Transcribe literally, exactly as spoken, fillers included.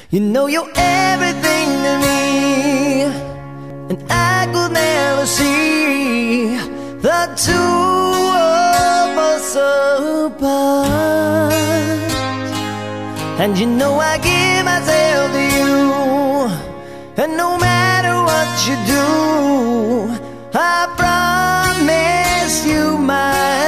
You know you're everything to me, and I could never see the two of us apart. And you know I give myself to you, and no matter what you do, I promise you my